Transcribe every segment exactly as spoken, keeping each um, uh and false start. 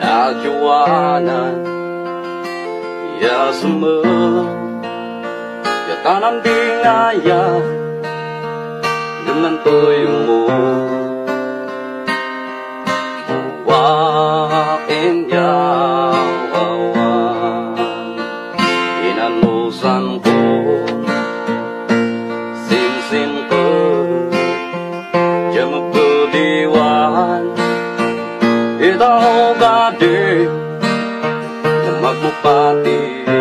najuanan ya semua ya tanam bingaya dengan tuyumu wain ya wawan inanusanku sin sin ku jam budiwan itaw gade magmupati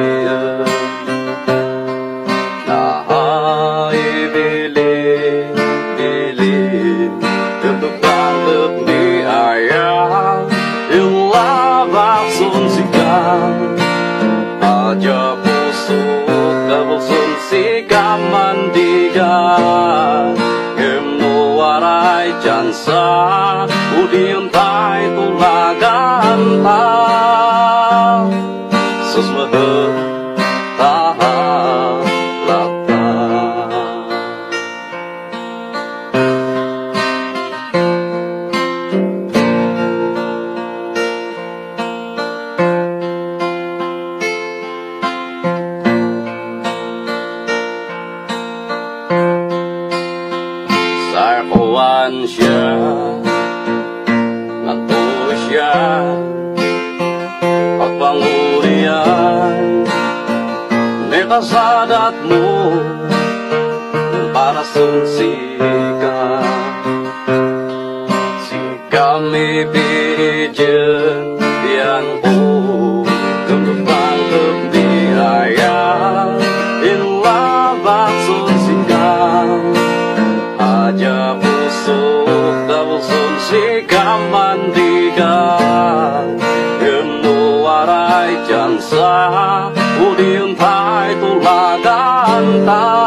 aja busuk kabulsun sikam mandigan emu warai jansa udiun tai tulagan ta susmahe taha lata Sarkawan siya ngato siya pagpangurian may kasadat mo para sunsika sikam ibigyan diyan ko kembang kebihaya inlabak sunsikam aja busuk kabulsun sikam mandigan emu warai jansa udiun tai tulagan ta susmahe taha lata sarkawan siya ngato siya pagpangurian may kasadat mo para sunsika sikam ibigyan diyan ko kembang kebihaya inlabak sunsikam aja busuk kabulsun sikam mandigan emu warai jansa udiun tai tulagan ta susmahe taha lata sarkawan siya ngato siya pagpangurian may kasadat mo para sunsika sikam ibigyan diyan ko kembang kebihaya inlabak sunsikam aja busuk kabulsun sikam mandigan emu warai jansa udiun tai tulagan ta